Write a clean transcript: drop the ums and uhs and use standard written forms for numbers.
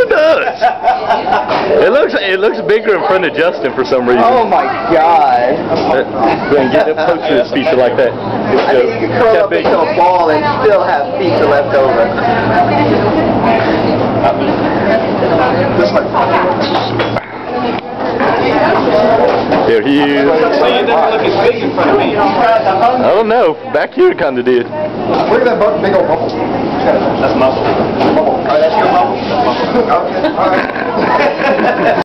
it does. It looks bigger in front of Justin for some reason. Oh my God! Go and get up close to his feature like that. I think you can curl up into a ball and still have feature left over. This way. There he is. So you never look as big in front of me. I don't know. Back here it kind of did. Look at that big old bubble. That's muscle. Oh, that's your bubble? Okay. All right.